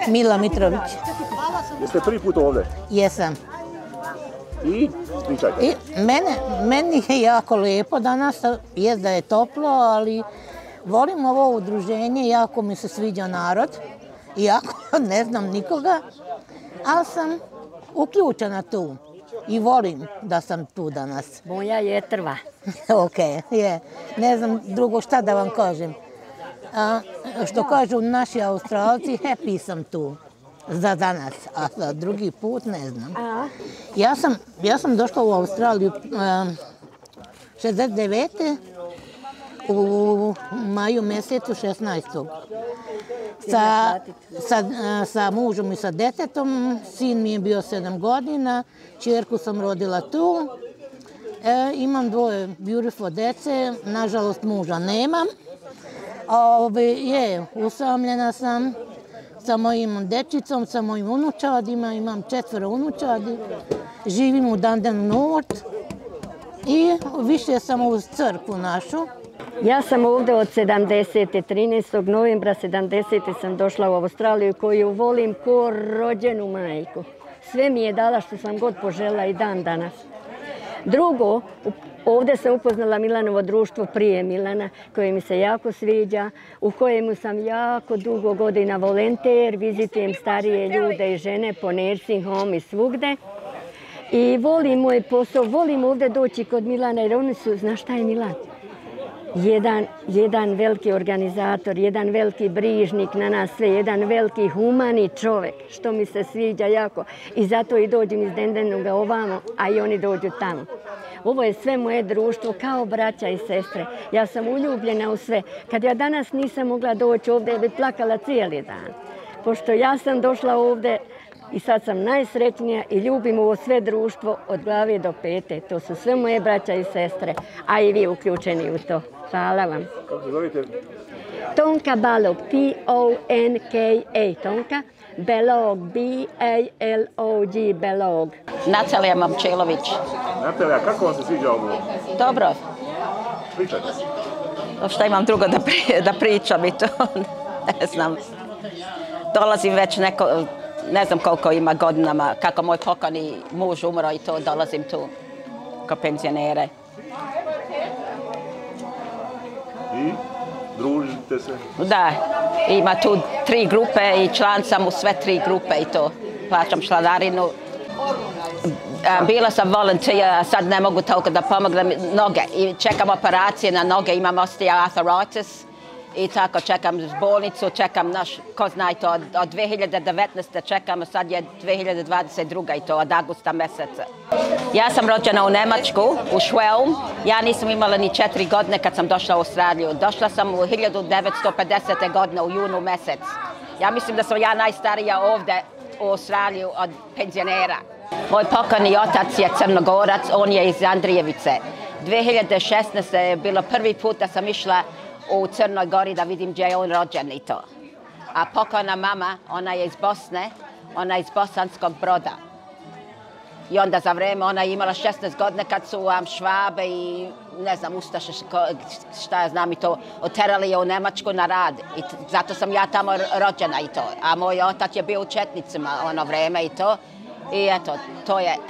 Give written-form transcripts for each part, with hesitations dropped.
Mila Mitrović. Jeste prvi put ovdje? Jesam. I pričajte. Meni je jako lijepo danas, jest da je toplo, ali volim ovo udruženje, jako mi se sviđa narod, iako ne znam nikoga, ali sam uključena tu i volim da sam tu danas. Moja je trva. Ok, je. Ne znam drugo šta da vam kažem. Što kažu naši Australci, happy sam tu za danas, a za drugi put ne znam. Ja sam došla u Australiju 69. u maju mjesecu 16. Sa mužom i sa detetom. Sin mi je bio 7 godina, čerku sam rodila tu. Imam 2 beautiful dece, nažalost muža nemam. Usamljena sam sa mojim dečicom, sa mojim unučadima, imam 4 unučadi. Živim u Dunedin North i više sam uz crkvu našu. Ja sam ovdje od 70. 13. novembra 70. sam došla u Australiju koju volim ko rođenu majku. Sve mi je dala što sam god požela i dan danas. Drugo, ovdje sam upoznala Milanovo društvo prije Milana, koje mi se jako sviđa, u kojemu sam jako dugo godina volonter, vizitujem starije ljude i žene po nursing home i svugde. I volim moj posao, volim ovdje doći kod Milana jer oni su, znaš šta je Milan? Jedan veliki organizator, jedan veliki brižnik na nas sve, jedan veliki humani čovjek, što mi se sviđa jako. I zato i dođem iz Dunedinoga ovamo, a i oni dođu tamo. Ovo je sve moje društvo kao braća i sestre. Ja sam uljubljena u sve. Kad ja danas nisam mogla doći ovdje, ja bi plakala cijeli dan. Pošto ja sam došla ovdje i sad sam najsretnija i ljubim ovo sve društvo od glave do pete. To su sve moje braća i sestre, a i vi uključeni u to. Hvala vam. Kako se zovete? Tonka Balog, T-O-N-K-A, Tonka. Belog, B-A-L-O-G, Belog. Natalija Momčelović. Natalija, kako vam se sviđa ovo? Dobro. Pričajte. Šta imam drugo da pričam i to, ne znam. Dolazim već ne znam koliko ima godinama, kako moj pokojni muž umro i to dolazim tu kao penzionere. I? Družite se? Da, ima tu 3 grupe i član sam u sve 3 grupe i to. Plaćam članarinu. Bila sam volonter, a sad ne mogu toliko da pomognem noge. I čekam operacije na noge, imam osteoarthritis. I tako čekam bolnicu, čekam ko zna i to, od 2019. čekam, sad je 2022. i to, od augusta mjeseca. Ja sam rođena u Njemačku, u Schwelm. Ja nisam imala ni 4 godine kad sam došla u Australiju. Došla sam u 1950. godine u junu mjesec. Ja mislim da sam ja najstarija ovdje u Australiju od penzionera. Moj pokojni otac je Crnogorac, on je iz Andrijevice. 2016. je bilo prvi put da sam išla u Crnoj Gori da vidim gdje je on rođen i to. A pokojna mama, ona je iz Bosne, ona je iz Bosanskog Broda. I onda za vrijeme ona je imala 16 godina kad su Švabe i ne znam, Ustaše, šta ja znam i to, oterali je u Njemačku na rad. I zato sam ja tamo rođena i to. A moj otac je bio u Četnicima ono vrijeme i to. I eto, to je...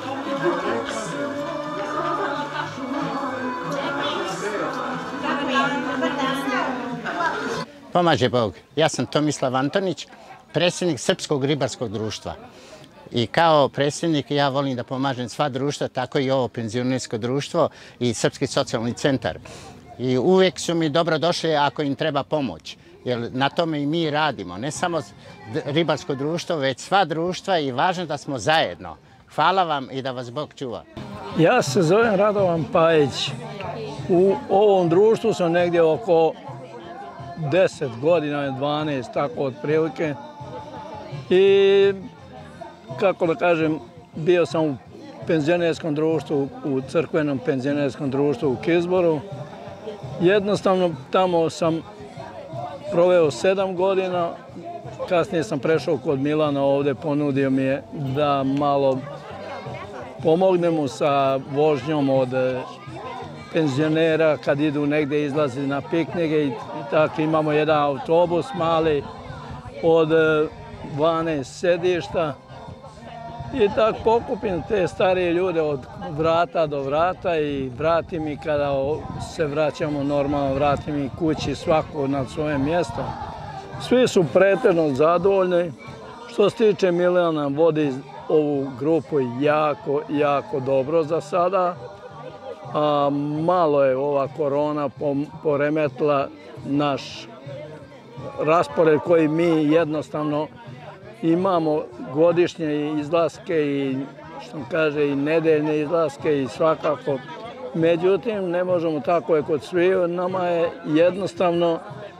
Pomaže Bog. Ja sam Tomislav Antonić, predsjednik Srpskog ribarskog društva. I kao predsjednik ja volim da pomažem sva društva, tako i ovo penzionersko društvo i Srpski socijalni centar. I uvijek su mi dobro došli ako im treba pomoć. Jer na tome i mi radimo. Ne samo ribarsko društvo, već sva društva i važno da smo zajedno. Hvala vam i da vas Bog čuva. Ja se zovem Radovan Pajić. U ovom društvu sam negdje oko 10 godina, 12, tako otprilike. I, kako da kažem, bio sam u penzionerskom društvu, u crkvenom penzionerskom društvu u Kisboru. Jednostavno tamo sam proveo 7 godina, kasnije sam prešao kod Milana ovdje, ponudio mi je da malo pomognem mu sa vožnjom od penzionera kad idu negdje izlazi na piknike i tako imamo jedan autobus mali od 12 sedišta. I tako pokupim te starije ljude od vrata do vrata i vratim ih kada se vraćamo normalno, vratim ih kući svako na svoje mjesto. Svi su pretežno zadovoljni. Što se tiče Milijana, vodi ovu grupu jako dobro za sada. Malo je ova korona poremetila naš raspored koji mi jednostavno imamo godišnje izlaske i što kaže i nedeljne izlaske i svakako. Međutim, ne možemo, tako je kod svih, nama je jednostavno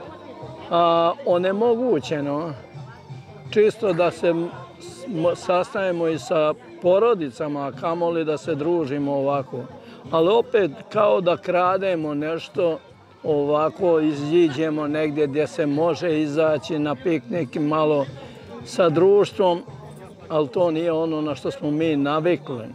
onemogućeno čisto da se sastavimo i sa porodicama, a kamoli da se družimo ovako. Ali opet kao da krademo nešto, ovako iziđemo negdje gdje se može izaći na piknik malo sa društvom, ali to nije ono na što smo mi navikli.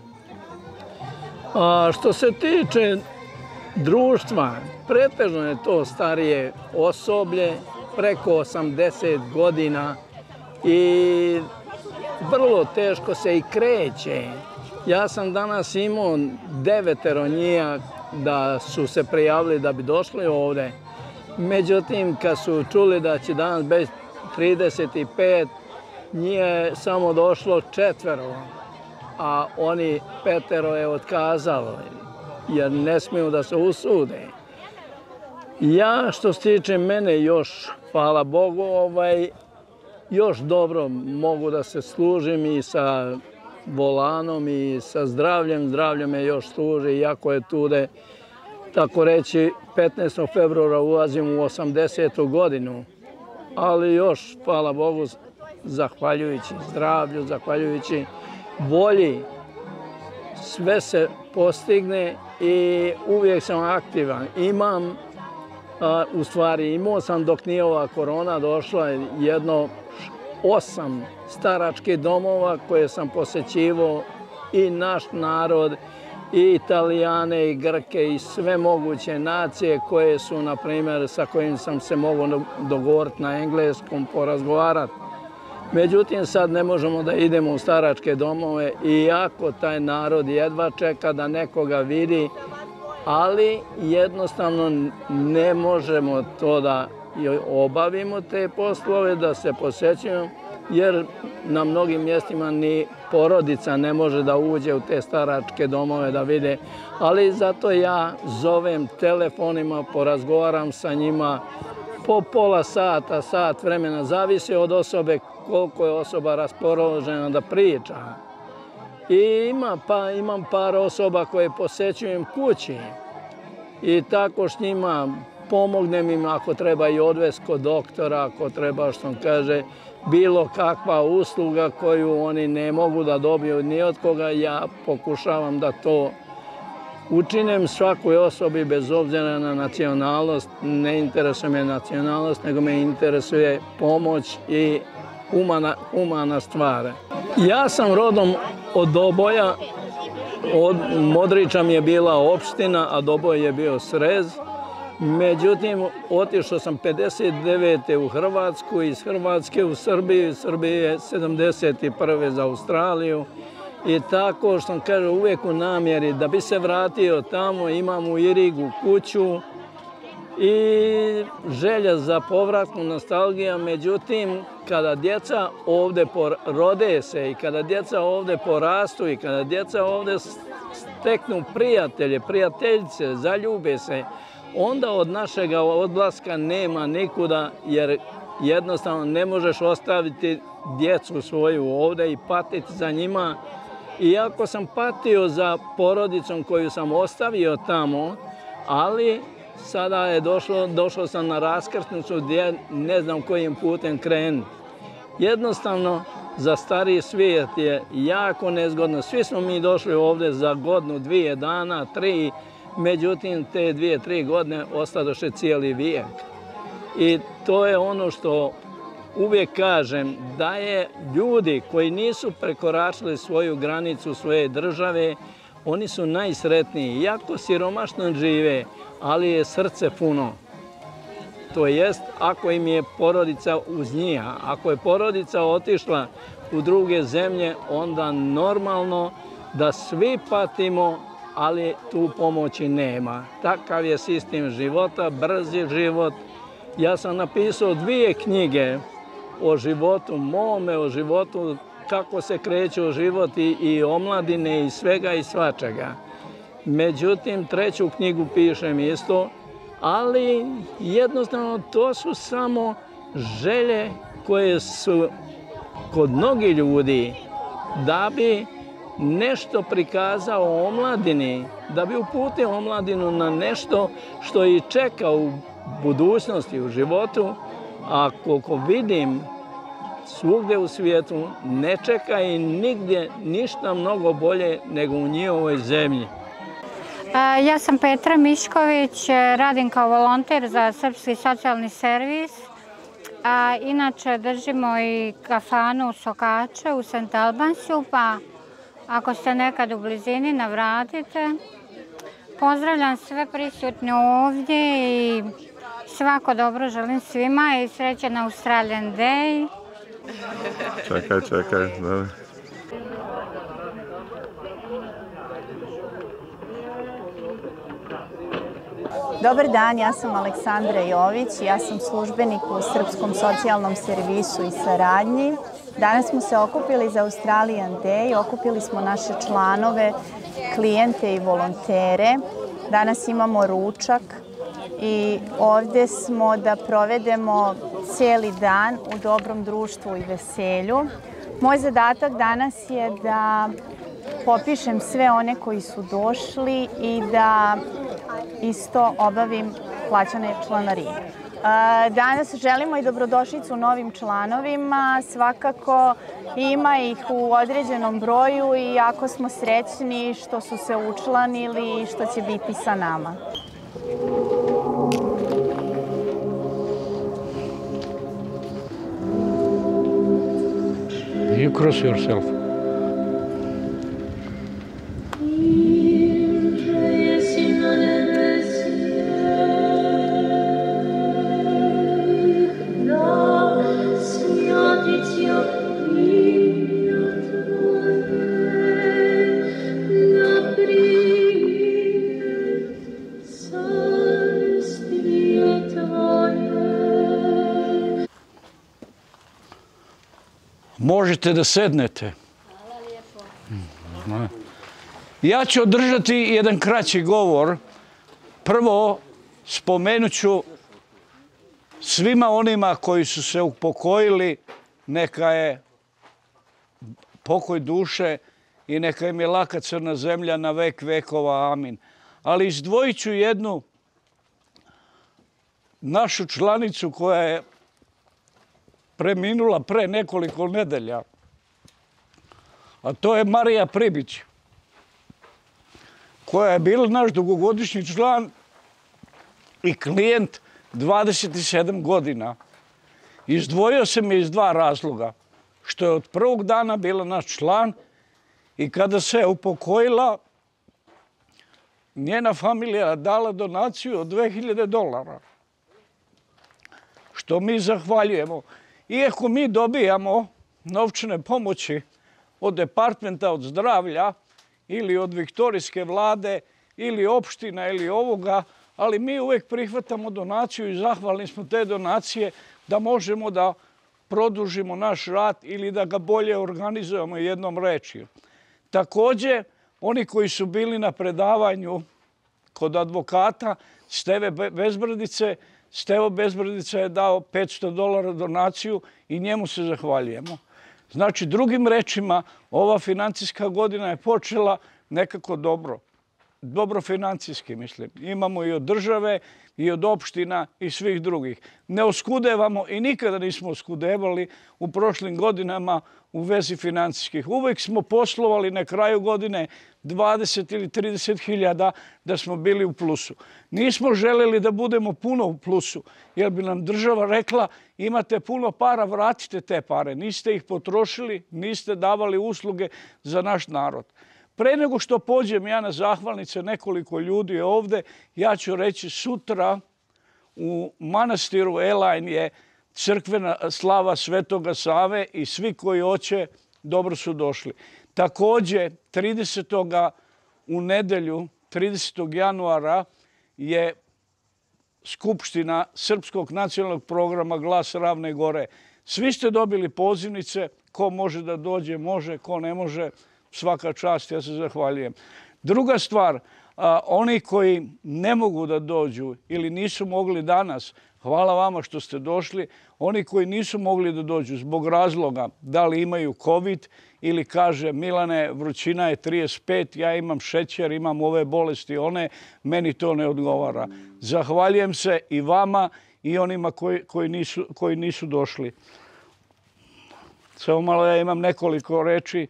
A što se tiče društva, pretežno je to starije osoblje, preko 80 godina i vrlo teško se i kreće. Ja sam danas imao 9 njih da su se prijavili da bi došli ovdje. Međutim, kad su čuli da će danas biti 35, njih je samo došlo 4, a oni 5 je otkazalo, jer ne smiju da se usude. Ja, što se tiče mene, još, hvala Bogu, još dobro mogu da se služim i sa volanom i sa zdravljem. Zdravlje me još služi, iako je tude, tako reći, 15. februara ulazim u 80. godinu. Ali još, hvala Bogu, zahvaljujući zdravlju, zahvaljujući volji, sve se postigne i uvijek sam aktivan. Imao sam dok nije ova korona došla jedno 8 staračkih domova koje sam posjećivao i naš narod, i Italijane, i Grke, i sve moguće nacije koje su, na primjer, sa kojim sam se mogao dogovoriti na engleskom, porazgovarati. Međutim, sad ne možemo da idemo u staračke domove, iako taj narod jedva čeka da nekoga vidi, ali jednostavno ne možemo to da obavimo te poslove, da se posjećujemo, jer na mnogim mjestima ni porodica ne može da uđe u te staračke domove da vide. Ali zato ja zovem telefonima, porazgovaram sa njima po pola sata, sat vremena, zavisi od osobe koliko je osoba raspoložena da priča. I imam par osoba koje posjećujem kući i tako s njima pomognem im ako treba i odvesti kod doktora, ako treba, što on kaže, bilo kakva usluga koju oni ne mogu da dobiju ni od koga, ja pokušavam da to učinem svakoj osobi bez obzira na nacionalnost. Ne interesuje me nacionalnost, nego me interesuje pomoć i humana stvar. Ja sam rodom od Doboja, od Modriča mi je bila opština, a Doboj je bio srez. Međutim, otišao sam 59. u Hrvatsku, iz Hrvatske u Srbiju, Srbije 71. za Australiju. I tako, što kaže, uvijek u namjeri da bi se vratio tamo, imam u Irigu kuću i želja za povratkom, nostalgija. Međutim, kada djeca ovdje rode se i kada djeca ovdje porastu i kada djeca ovdje steknu prijatelje, prijateljice, zaljube se, onda od našeg odlaska nema nikuda, jer jednostavno ne možeš ostaviti djecu svoju ovdje i patiti za njima. Iako sam patio za porodicom koju sam ostavio tamo, ali sada je došao sam na raskrsnicu gdje ne znam kojim putem krenuti. Jednostavno, za stariji svijet je jako nezgodno. Svi smo mi došli ovdje za godinu, 2 dana, 3, međutim, te 2-3 godine ostadoše cijeli vijek. I to je ono što uvijek kažem, da je ljudi koji nisu prekoračili svoju granicu svoje države, oni su najsretniji. Jako siromašno žive, ali je srce puno. To jest ako im je porodica uz njih. Ako je porodica otišla u druge zemlje, onda normalno da svi patimo, ali tu pomoći nema. Takav je sistem života, brz je život. Ja sam napisao 2 knjige o životu mome, o životu kako se kreće život i omladine i svega i svačega. Međutim, 3. knjigu pišem isto, ali jednostavno to su samo želje koje su kod mnogih ljudi da bi nešto prikazao o omladini, da bi uputio omladinu na nešto što ih čeka u budućnosti, u životu, a koliko vidim svugdje u svijetu ne čeka i nigdje ništa mnogo bolje nego u njihovoj zemlji. Ja sam Petra Mišković, radim kao volonter za Srpski socijalni servis. Inače držimo i kafanu Sokače u St. Albansiju, pa ako ste nekad u blizini, navratite. Pozdravljam sve prisutne ovdje i svako dobro želim svima i srećan Australian Day. Čekaj. Dobar dan, ja sam Aleksandra Jović, ja sam službenik u Srpskom socijalnom servisu i saradnji. Danas smo se okupili za Australian Day, okupili smo naše članove, klijente i volontere. Danas imamo ručak i ovdje smo da provedemo cijeli dan u dobrom društvu i veselju. Moj zadatak danas je da popišem sve one koji su došli i da isto obavim plaćane članarine. Danas želimo i dobrodošlicu novim članovima. Svakako ima ih u određenom broju i jako smo srećni što su se učlanili i što će biti sa nama. You cross yourself. Možete da sednete. Ja ću održati jedan kraći govor. Prvo spomenut ću svima onima koji su se upokojili, neka je pokoj duše i neka im je laka crna zemlja na vek vekova. Amin. Ali izdvojit ću jednu našu članicu koja je preminula pre nekoliko nedelja, a to je Marija Pribić, koja je bila naš dugogodišnji član i klijent 27 godina. Izdvojio sam je iz 2 razloga. Što je od prvog dana bila naš član i kada se upokojila, njena familija dala donaciju od $2000, što mi zahvaljujemo. Iako mi dobijamo novčane pomoći od Departmenta od zdravlja ili od Viktorijske vlade ili opština ili ovoga, ali mi uvek prihvatamo donaciju i zahvalni smo te donacije da možemo da produžimo naš rad ili da ga bolje organizujemo jednom rečju. Također, oni koji su bili na predavanju kod advokata Steve Bezbrdice, Stevo Bezbrdica je dao $500 donaciju i njemu se zahvaljujemo. Znači, drugim rečima, ova financijska godina je počela nekako dobro. Dobro financijski, mislim. Imamo i od države, i od opština, i svih drugih. Ne oskudevamo i nikada nismo oskudevali u prošlim godinama u vezi financijskih. Uvek smo poslovali na kraju godine 20 ili 30 hiljada da smo bili u plusu. Nismo želeli da budemo puno u plusu, jer bi nam država rekla imate puno para, vratite te pare. Niste ih potrošili, niste davali usluge za naš narod. Pre nego što pođem ja na zahvalnice, nekoliko ljudi je ovde, ja ću reći sutra u manastiru Elajn je crkvena slava Svetoga Save i svi koji hoće dobro su došli. Također 30. u nedelju, 30. januara je Skupština Srpskog nacionalnog programa Glas Ravne Gore. Svi ste dobili pozivnice, ko može da dođe, može, ko ne može, svaka čast, ja se zahvaljujem. Druga stvar, oni koji ne mogu da dođu ili nisu mogli danas, hvala vama što ste došli. Oni koji nisu mogli da dođu zbog razloga da li imaju COVID ili kaže Milane, vrućina je 35, ja imam šećer, imam ove bolesti, one, meni to ne odgovara. Zahvaljujem se i vama i onima koji nisu došli. Samo malo, ja imam nekoliko reči.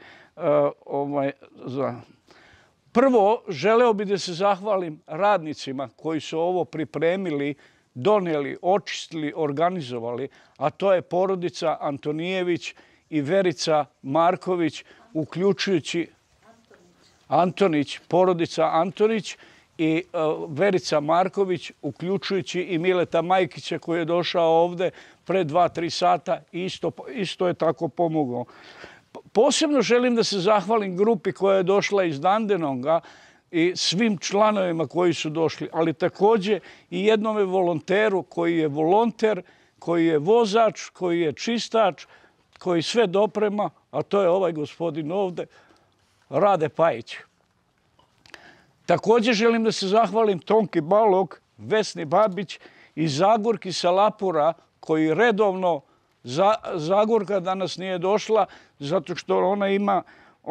Prvo, želeo bih da se zahvalim radnicima koji su ovo pripremili, donijeli, očistili, organizovali, a to je porodica Antonijević i Verica Marković, uključujući Antonić, porodica Antonić i Verica Marković, uključujući i Mileta Majkića koji je došao ovde pre 2-3 sata i isto je tako pomogao. Posebno želim da se zahvalim grupi koja je došla iz Dandenonga i svim članovima koji su došli, ali također i jednome volonteru koji je volonter, koji je vozač, koji je čistač, koji sve doprema, a to je ovaj gospodin ovde, Rade Pajić. Također želim da se zahvalim Tonki Balog, Vesni Babić i Zagorki Salapura, koji redovno, Zagorka danas nije došla zato što ona ima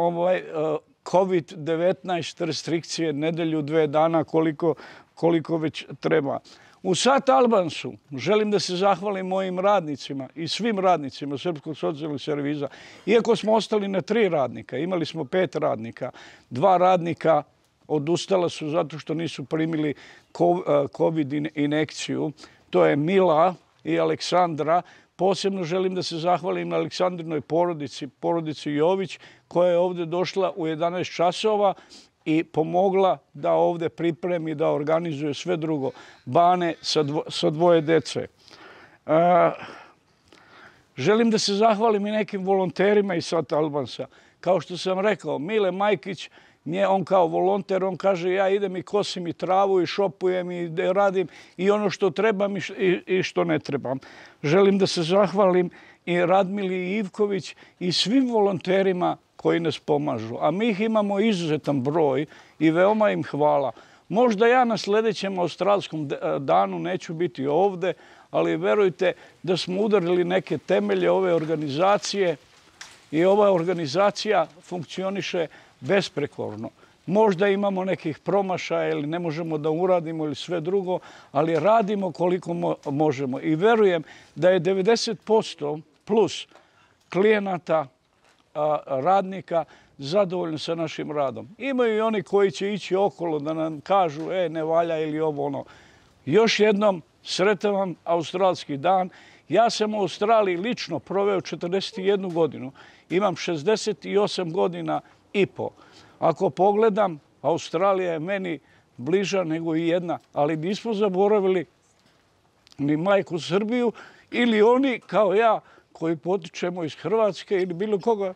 COVID-19 restrikcije, nedelju, 2 dana, koliko već treba. U Sat Albansu želim da se zahvalim mojim radnicima i svim radnicima Srpskog socijalnog servisa. Iako smo ostali na 3 radnika, imali smo 5 radnika, 2 radnika odustala su zato što nisu primili COVID injekciju. To je Mila i Aleksandra. Posebno želim da se zahvalim na Aleksandrinoj porodici Jović, koja je ovde došla u 11 časova i pomogla da ovde pripremi, da organizuje sve drugo. Bane sa 2 dece. Želim da se zahvalim i nekim volonterima iz Sat Albansa. Kao što sam rekao, Mile Majkić, on kao volonter, on kaže ja idem i kosim i travu i šopujem i radim i ono što trebam i što ne trebam. Želim da se zahvalim i Radmili Ivković i svim volonterima koji nas pomažu. A mi ih imamo izuzetan broj i veoma im hvala. Možda ja na sljedećem australskom danu neću biti ovde, ali verujte da smo udarili neke temelje ove organizacije i ova organizacija funkcioniše besprekorno. Možda imamo nekih promašaja ili ne možemo da uradimo ili sve drugo, ali radimo koliko možemo. I verujem da je 90% plus klijenata, radnika zadovoljno sa našim radom. Imaju i oni koji će ići okolo da nam kažu ne valja ili ovo ono. Još jednom sretan vam australski dan. Ja sam u Australiji lično proveo 41 godinu. Imam 68 godina i po. Ako pogledam, Australija je meni bliža nego i jedna, ali nismo zaboravili ni majku Srbiju ili oni kao ja koji potičemo iz Hrvatske ili bilo koga.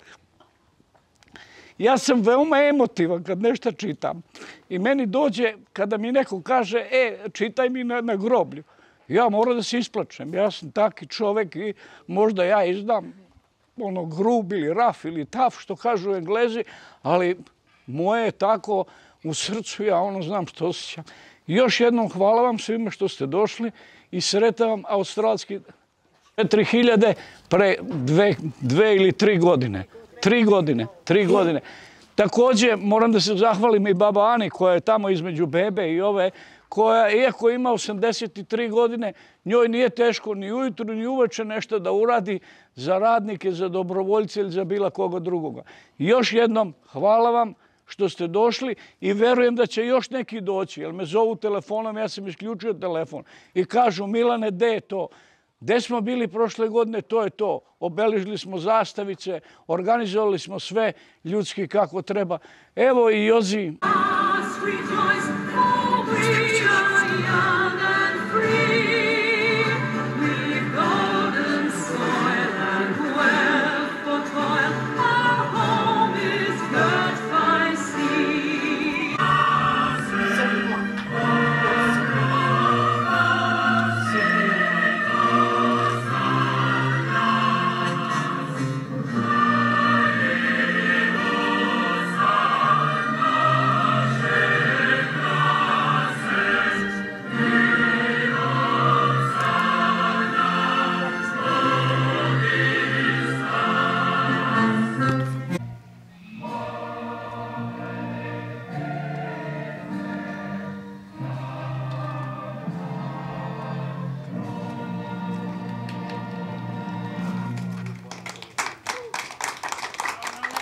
Ja sam veoma emotivan kad nešto čitam i meni dođe kada mi neko kaže čitaj mi na groblju. Ja moram da se isplačem. Ja sam taki čovek i možda ja izdam grub ili raf ili taf, što kažu Englezi, ali moje je tako u srcu, ja znam što osjećam. Još jednom hvala vam svima što ste došli i sretan vam australski 4000 pre 2 ili 3 godine. 3 godine. Također moram da se zahvalim i baba Ani koja je tamo između bebe i ove, koja, iako ima 83 godine, njoj nije teško ni ujutru ni uveče nešto da uradi za radnike, za dobrovoljce ili za bilo koga drugoga. Još jednom hvala vam što ste došli i verujem da će još neki doći, jer me zovu telefonom, ja sam isključio telefon i kažu Milane, gde je to? Gde smo bili prošle godine, to je to. Obeležili smo zastavice, organizovali smo sve ljudski kako treba. Evo i Jozi. Rejoice, for we are young and free.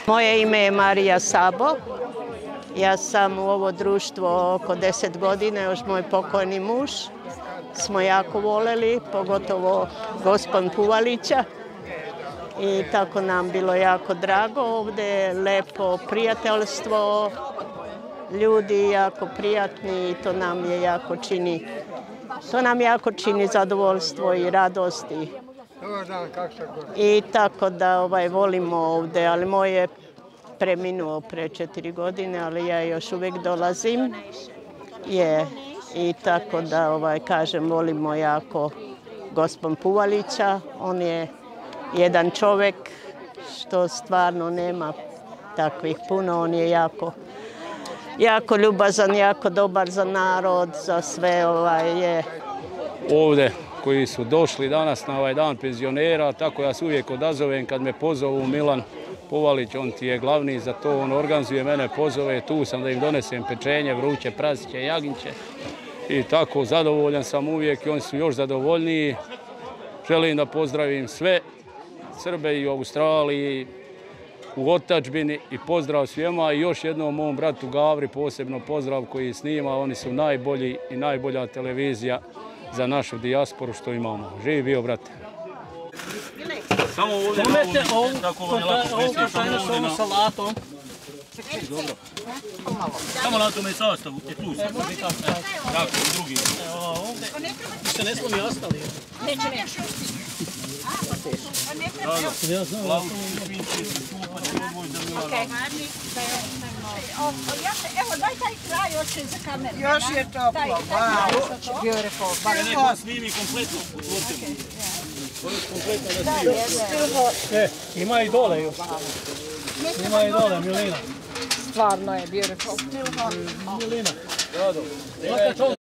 Moje ime je Marija Sabo. Ja sam u ovo društvo oko 10 godina, još moj pokojni muž. Smo jako voleli, pogotovo gospon Puvalića. I tako nam bilo jako drago ovdje, lepo prijateljstvo, ljudi jako prijatni i to nam jako čini zadovoljstvo i radosti. I tako da volimo ovdje, ali moj je preminuo pre 4 godine, ali ja još uvijek dolazim. I tako da kažem, volimo jako gospon Puvalića. On je jedan čovjek što stvarno nema takvih puno. On je jako ljubazan, jako dobar za narod, za sve Ovdje koji su došli danas na ovaj dan penzionera, tako ja se uvijek odazovem kad me pozovu Milan Puvalić, on ti je glavni za to, on organizuje mene, pozove, tu sam da im donesem pečenje, vruće, prasiće, jaginće i tako zadovoljan sam uvijek i oni su još zadovoljniji. Želim da pozdravim sve Srbe i u Australiji, u otadžbini i pozdrav svima i još jednom mom bratu Gavri posebno pozdrav koji snima, oni su najbolji i najbolja televizija za našu dijasporu što imamo. Živi bio, brate. Samo ovdje na salatom. Dobro. Samo na tome sastavu, je tu se. Tako, i drugi. Ovdje se ne slomi ostali. Neće. Evo, daj taj kraj oče za kameru. Još je toplo. Beautiful. Neko snimi kompletno. Kompletno da snimi. Ima i dole još. Ima i dole, Milina. Stvarno je beautiful. Milina.